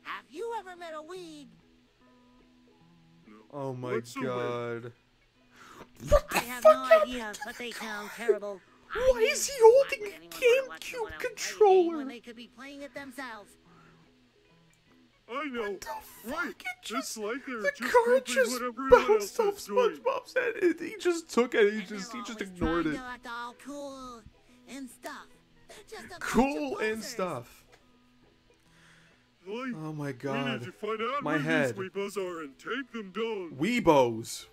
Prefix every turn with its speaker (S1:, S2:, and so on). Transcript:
S1: Have you ever met a weed?
S2: Oh my god.
S1: I have no idea, but they sound terrible.
S2: Why is he holding a GameCube controller?
S1: When they could be playing it themselves.
S3: I know.
S2: What the fuck?
S3: Right.
S2: It's
S3: like they're
S2: the
S3: just
S2: car
S3: copying
S2: just
S3: whatever everyone
S2: bounced
S3: else
S2: off
S3: is doing.
S2: SpongeBob's head. He just took it. He
S1: And
S2: just
S1: they're always
S2: ignored
S1: trying
S2: it.
S1: to act all cool and stuff. They're just a bunch of
S2: Cool and
S1: posers.
S2: stuff.
S3: Lloyd,
S2: Oh my
S3: we
S2: god.
S3: need to find out
S2: My
S3: where
S2: head.
S3: these weepos are and take them down.
S2: Weebos.